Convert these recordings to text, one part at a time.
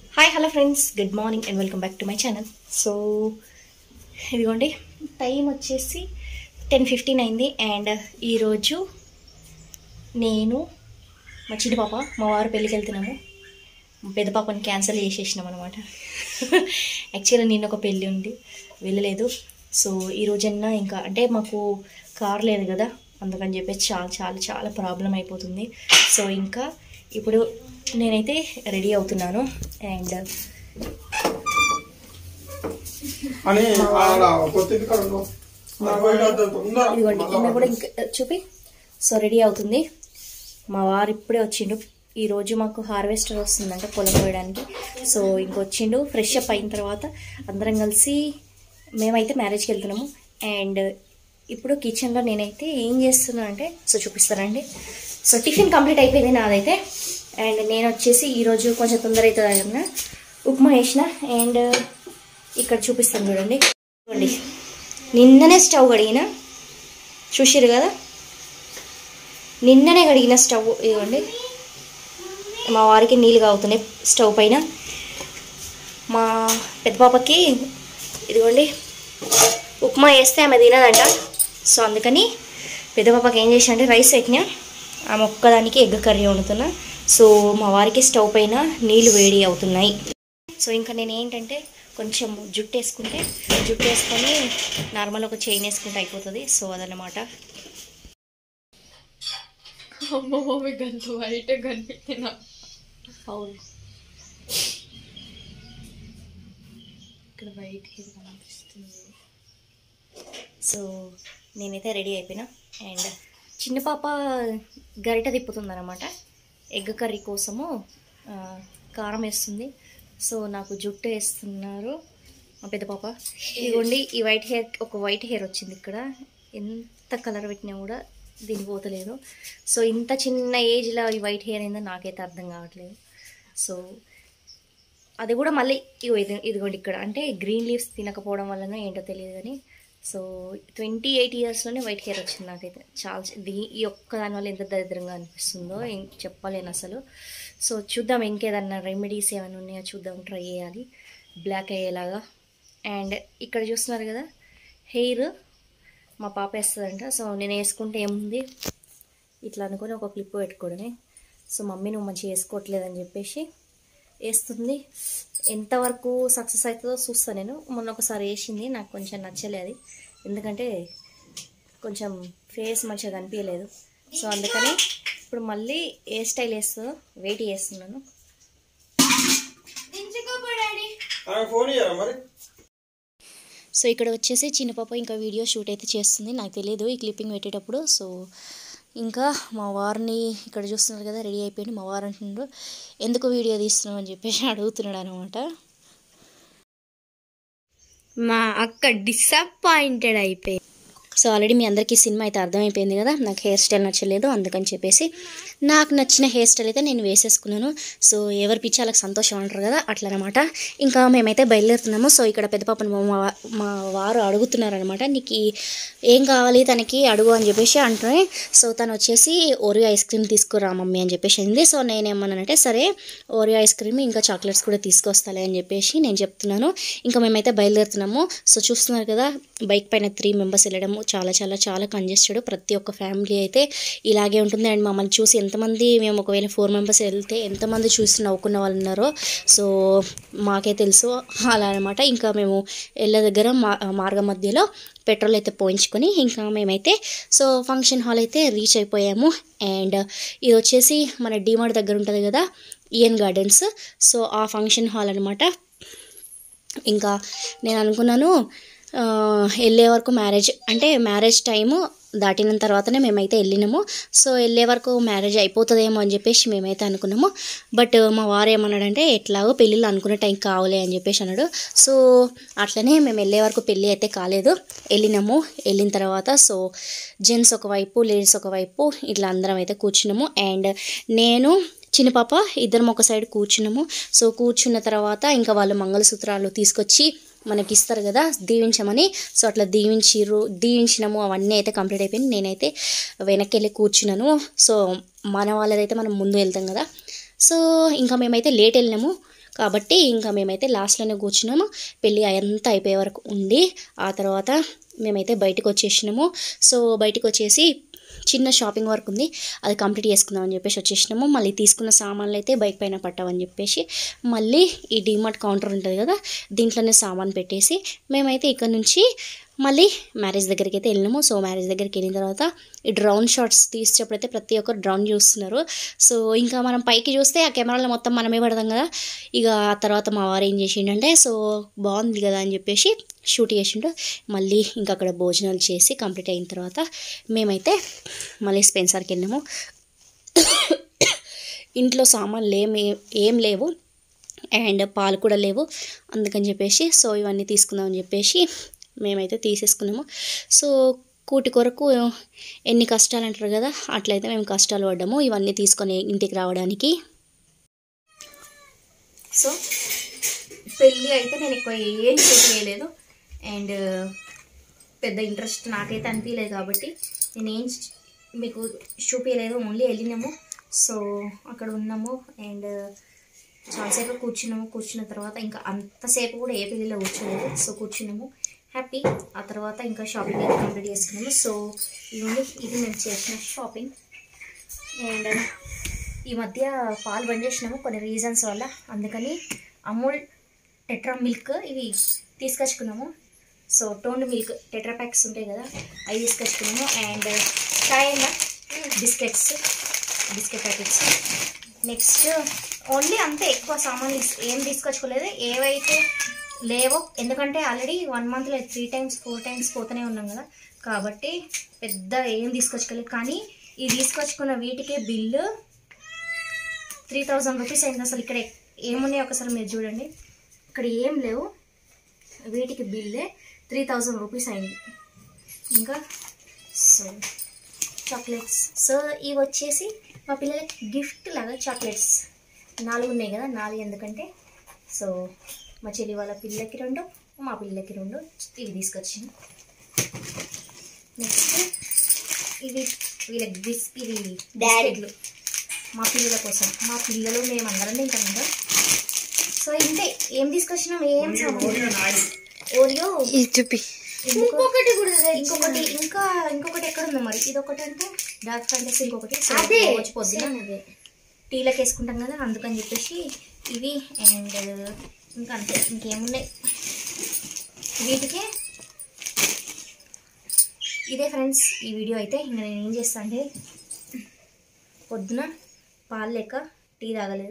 Hi hello friends, good morning and welcome back to my channel. So ఇదిగోండి, time వచ్చేసి 10:15 అయింది. And ఈరోజు నేను మా చిన్న పాప మా వారు పెళ్ళికి వెళ్తున్నాము. పెద్ద పాపని క్యాన్సిల్ చేసేసినాం అనమాట. యాక్చువల్గా నిన్న ఒక పెళ్ళి ఉంది, వెళ్ళలేదు. సో ఈరోజన్నా ఇంకా అంటే మాకు కార్ లేదు కదా, అందుకని చెప్పేసి చాలా చాలా చాలా ప్రాబ్లం అయిపోతుంది. సో ఇంకా ఇప్పుడు నేనైతే రెడీ అవుతున్నాను. అండ్ ఇదిగోండి కూడా ఇంకా చూపి. సో రెడీ అవుతుంది. మా వారు ఇప్పుడే వచ్చిండు. ఈరోజు మాకు హార్వెస్టర్ వస్తుందంట పొలం కోయడానికి. సో ఇంకొచ్చిండు. ఫ్రెష్ అప్ అయిన తర్వాత అందరం కలిసి మేమైతే మ్యారేజ్కి వెళ్తున్నాము. అండ్ ఇప్పుడు కిచెన్లో నేనైతే ఏం చేస్తున్నాను అంటే సో చూపిస్తానండి. సో టిఫిన్ కంప్లీట్ అయిపోయింది నాదైతే. అండ్ నేను వచ్చేసి ఈరోజు కొంచెం తొందర అవుతుంది అన్న ఉప్మా వేసిన. అండ్ ఇక్కడ చూపిస్తాను చూడండి. చూడండి, నిన్ననే స్టవ్ కడిగిన, చూసిరు కదా, నిన్ననే కడిగిన స్టవ్. ఇదిగోండి, మా వారికి నీళ్ళు కాగుతున్నాయి స్టవ్ పైన. మా పెద్ద పాపకి ఇదిగోండి ఉప్మా వేస్తే ఆమె తినదంట. సో అందుకని పెద్ద పాపకి ఏం చేసిన అంటే రైస్ పెట్టినా, ఆమె ఒక్కదానికి ఎగ్ కర్రీ వండుతున్నా. సో మా వారికి స్టవ్ పైన నీళ్ళు వేడి అవుతున్నాయి. సో ఇంకా నేను ఏంటంటే కొంచెం జుట్టు వేసుకొని నార్మల్ ఒక చైన్ వేసుకుంటే అయిపోతుంది. సో అదన్నమాట. అవును, ఇక్కడ వైట్ హెయిర్ కనిపిస్తుంది. సో నేనైతే రెడీ అయిపోయినా. అండ్ చిన్న పాప గరిట తిప్పుతుంది అనమాట ఎగ్ కర్రీ కోసము. కారం వేస్తుంది. సో నాకు జుట్టు వేస్తున్నారు మా పెద్ద పాప. ఇదిగోండి, ఈ వైట్ హెయిర్ వచ్చింది ఇక్కడ. ఎంత కలర్ పెట్టినా కూడా దీనికి పోతలేదు. సో ఇంత చిన్న ఏజ్లో ఈ వైట్ హెయిర్ అయిందో నాకైతే అర్థం కావట్లేదు. సో అది కూడా మళ్ళీ ఇదిగోండి ఇక్కడ అంటే గ్రీన్ లీవ్స్ తినకపోవడం వలన ఏంటో తెలియదు కానీ సో 28 ఇయర్స్లోనే వైట్ హెయిర్ వచ్చింది నాకైతే. చాలా ఈ ఒక్క దానివల్ల ఎంత దరిద్రంగా అనిపిస్తుందో చెప్పలేను అసలు. సో చూద్దాం, ఇంకేదన్నా రెమెడీస్ ఏమైనా ఉన్నాయో చూద్దాం, ట్రై చేయాలి బ్లాక్ అయ్యేలాగా. అండ్ ఇక్కడ చూస్తున్నారు కదా, హెయిర్ మా పాప వేస్తుందంట. సో నేను వేసుకుంటే ఏముంది, ఇట్లా అనుకొని ఒక క్లిప్ పెట్టుకోవడమే. సో మమ్మీ నువ్వు మంచిగా వేసుకోవట్లేదని చెప్పేసి వేస్తుంది. ఎంతవరకు సక్సెస్ అవుతుందో చూస్తాను నేను. మొన్న ఒకసారి వేసింది, నాకు కొంచెం నచ్చలేదు, ఎందుకంటే కొంచెం ఫేస్ మంచిగా కనిపించలేదు. సో అందుకని ఇప్పుడు మళ్ళీ ఏ స్టైల్ వేస్తుందో వెయిట్ చేస్తున్నాను. సో ఇక్కడ వచ్చేసి చిన్న పాప ఇంకా వీడియో షూట్ అయితే చేస్తుంది. నాకు తెలియదు ఈ క్లిప్పింగ్ పెట్టేటప్పుడు. సో ఇంకా మా వారిని ఇక్కడ చూస్తున్నారు కదా, రెడీ అయిపోయింది. మా వారు అంటున్నాడు ఎందుకు వీడియో తీస్తున్నావు అని చెప్పేసి అడుగుతున్నాడు అనమాట. మా అక్క డిసప్పాయింటెడ్ అయిపోయింది. సో ఆల్రెడీ మీ అందరికీ సినిమా అయితే అర్థమైపోయింది కదా, నాకు హెయిర్ స్టైల్ నచ్చలేదు. అందుకని చెప్పేసి నాకు నచ్చిన హెయిర్ స్టైల్ అయితే నేను వేసేసుకున్నాను. సో ఎవరి పిచ్చి వాళ్ళకి సంతోషం అంటారు కదా, అట్లనమాట. ఇంకా మేమైతే బయలుదేరుతున్నాము. సో ఇక్కడ పెద్ద పాపను మా వారు అడుగుతున్నారనమాట, నీకు ఏం కావాలి తనకి అడుగు అని చెప్పేసి అంటున్నాయి. సో తను వచ్చేసి ఓరియో ఐస్ క్రీమ్ తీసుకురా మమ్మీ అని చెప్పేసి అంది. సో నేనేమన్నానంటే సరే ఓరియో ఐస్ క్రీమ్ ఇంకా చాక్లెట్స్ కూడా తీసుకొస్తాలే అని చెప్పేసి నేను చెప్తున్నాను. ఇంకా మేమైతే బయలుదేరుతున్నాము. సో చూస్తున్నారు కదా, బైక్ పైన 3 మెంబర్స్ వెళ్ళడము చాలా చాలా చాలా కంజెస్టెడ్. ప్రతి ఒక్క ఫ్యామిలీ అయితే ఇలాగే ఉంటుంది. అండ్ మమ్మల్ని చూసి ఎంతమంది, మేము ఒకవేళ 4 మెంబర్స్ వెళ్తే ఎంతమంది చూసి నవ్వుకున్న వాళ్ళు ఉన్నారో సో మాకే తెలుసు. అలా అనమాట. ఇంకా మేము వెళ్ళే దగ్గర మార్గం మధ్యలో పెట్రోల్ అయితే పోయించుకొని ఇంకా మేమైతే సో ఫంక్షన్ హాల్ అయితే రీచ్ అయిపోయాము. అండ్ ఇది వచ్చేసి మన డిమార్ట్ దగ్గర ఉంటుంది కదా, ఈఎన్ గార్డెన్స్. సో ఆ ఫంక్షన్ హాల్ అనమాట. ఇంకా నేను అనుకున్నాను వెళ్ళే వరకు మ్యారేజ్ టైము దాటిన తర్వాతనే మేమైతే వెళ్ళినాము. సో వెళ్ళే వరకు మ్యారేజ్ అయిపోతుందేమో అని చెప్పేసి మేమైతే అనుకున్నాము. బట్ మా వారు ఏమన్నాడంటే ఎట్లాగో పెళ్ళిళ్ళు అనుకునే టైం కావాలి అని చెప్పేసి అన్నాడు. సో అట్లనే మేము వెళ్ళే వరకు పెళ్ళి అయితే కాలేదు, వెళ్ళినాము. వెళ్ళిన తర్వాత సో జెంట్స్ ఒకవైపు లేడీస్ ఒకవైపు ఇట్లా అందరం అయితే కూర్చున్నాము. అండ్ నేను చిన్న పాప ఇద్దరం ఒక సైడ్ కూర్చున్నాము. సో కూర్చున్న తర్వాత ఇంకా వాళ్ళు మంగళసూత్రాలు తీసుకొచ్చి మనకి ఇస్తారు కదా దీవించమని. సో అట్లా దీవించినాము. అవన్నీ అయితే కంప్లీట్ అయిపోయింది. నేనైతే వెనక్కి వెళ్ళి కూర్చున్నాను. సో మన వాళ్ళదైతే మనం ముందు వెళ్తాం కదా. సో ఇంకా మేమైతే లేట్ వెళ్ళినాము. కాబట్టి ఇంకా మేమైతే లాస్ట్లోనే కూర్చున్నాము. పెళ్ళి అంతా అయిపోయే వరకు ఉండి ఆ తర్వాత మేమైతే బయటకు వచ్చేసినాము. సో బయటకు వచ్చేసి చిన్న షాపింగ్ వర్క్ ఉంది, అది కంప్లీట్ చేసుకుందామని చెప్పేసి వచ్చేసినాము. మళ్ళీ తీసుకున్న సామాన్లు అయితే బైక్ పైన పట్టామని చెప్పేసి మళ్ళీ ఈ డీమార్ట్ కౌంటర్ ఉంటుంది కదా, దీంట్లోనే సామాన్ పెట్టేసి మేమైతే ఇక్కడ నుంచి మళ్ళీ మ్యారేజ్ దగ్గరికి అయితే వెళ్ళినాము. సో మ్యారేజ్ దగ్గరికి వెళ్ళిన తర్వాత ఈ డ్రోన్ షాట్స్ తీసేటప్పుడైతే ప్రతి ఒక్కరు డ్రోన్ చూస్తున్నారు. సో ఇంకా మనం పైకి చూస్తే ఆ కెమెరాలో మొత్తం మనమే పడతాం కదా. ఇక ఆ తర్వాత మా వారు ఏం చేసిండంటే సో బాగుంది కదా అని చెప్పేసి షూట్ చేసిండు. మళ్ళీ ఇంకా అక్కడ భోజనాలు చేసి కంప్లీట్ అయిన తర్వాత మేమైతే మళ్ళీ స్పెన్సర్కి వెళ్ళినాము. ఇంట్లో సామాన్లు ఏం లేవు అండ్ పాలు కూడా లేవు, అందుకని చెప్పేసి సో ఇవన్నీ తీసుకుందామని చెప్పేసి మేమైతే తీసేసుకున్నాము. సో కూటి కొరకు ఎన్ని కష్టాలు అంటారు కదా, అట్లయితే మేము కష్టాలు పడ్డాము ఇవన్నీ తీసుకొని ఇంటికి రావడానికి. సో పెళ్ళి అయితే నేను ఎక్కువ ఏం షూట్ చేయలేదు అండ్ పెద్ద ఇంట్రెస్ట్ నాకైతే అనిపించలేదు కాబట్టి నేనేం మీకు చూపించలేదు. ఓన్లీ వెళ్ళినాము, సో అక్కడ ఉన్నాము అండ్ చాలాసేపు కూర్చున్న తర్వాత ఇంకా అంతసేపు కూడా ఏ పెళ్ళిలో కూర్చోలేదు. సో కూర్చున్నాము హ్యాపీ. ఆ తర్వాత ఇంకా షాపింగ్ అయితే కంప్లీట్ చేసుకున్నాము. సో ఇది మేము చేసిన షాపింగ్ అండ్ ఈ మధ్య పాలు బంద్ చేసినాము కొన్ని రీజన్స్ వల్ల, అందుకని అమూల్ టెట్రా మిల్క్ ఇవి తీసుకొచ్చుకున్నాము. So toned milk tetra packs ఉంటాయి కదా, అవి తీసుకొచ్చుకున్నాము and chai biscuit packets. Next only అంతే, ఎక్కువ సామాన్లు ఏం తీసుకొచ్చుకోలేదు. ఏవైతే లేవో ఎందుకంటే ఆల్రెడీ 1 monthలో 3 times 4 times పోతూనే ఉన్నాం కదా, కాబట్టి పెద్ద ఏం తీసుకొచ్చుకోలేదు. కానీ ఈ తీసుకొచ్చుకున్న వీటికే బిల్లు 3000 రూపీస్ అయింది. అసలు ఇక్కడ ఏమున్నాయి ఒకసారి మీరు చూడండి, ఇక్కడ ఏం లేవు, వీటికి బిల్లే 3000 రూపీస్ అయింది. ఇంకా సో చాక్లెట్స్, సో ఇవి వచ్చేసి మా పిల్లలకి గిఫ్ట్ లాగా చాక్లెట్స్ 4 ఉన్నాయి కదా, 4 ఎందుకంటే సో మా చెల్లి వాళ్ళ పిల్లలకి 2, మా పిల్లలకి 2 ఇవి తీసుకొచ్చిన. నెక్స్ట్ ఇవి వీళ్ళకి బిస్కెట్లు మా పిల్లల కోసం, మా పిల్లలు మేమందరం తింటాం కదా. సో ఇంతే, ఏం తీసుకొచ్చినాం ఏం ఓరియో చూపి ఇంకొకటి ఎక్కడ ఉందో మరి, ఇది ఒకటి అంటే డార్క్ ఫ్యాంటసీ, ఇంకొకటి వచ్చి పొద్దున టీలకు వేసుకుంటాం కదా అందుకని చెప్పేసి ఇవి అండ్ ఇంకా అంతే, ఇంకేమున్నాయి వీటికే. ఇదే ఫ్రెండ్స్ ఈ వీడియో అయితే. ఇంకా నేను ఏం చేస్తాను అంటే పొద్దున పాలు లేక టీ తాగలేదు,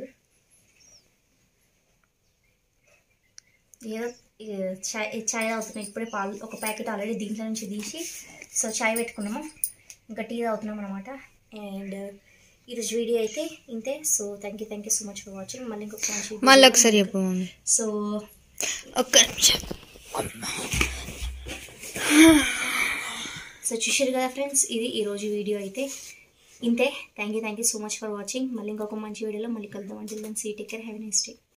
ఏదో చాయ్ తాగుతున్నాం. ఇప్పుడే పాలు ఒక ప్యాకెట్ ఆల్రెడీ దీంట్లో నుంచి తీసి సో చాయ్ పెట్టుకున్నాము, ఇంకా టీ తాగుతున్నాం అనమాట. అండ్ ఈరోజు వీడియో అయితే ఇంతే. So thank you so much for watching. మళ్ళీ మళ్ళీ ఒకసారి చెప్పు. సో ఒక్క నిమిషం. సో చూసారు కదా ఫ్రెండ్స్, ఇది ఈరోజు వీడియో అయితే ఇంతే. Thank you so much for watching. మళ్ళీ ఇంకొక మంచి వీడియోలో మళ్ళీ కలుద్దాం. Until then see take care, have a nice day.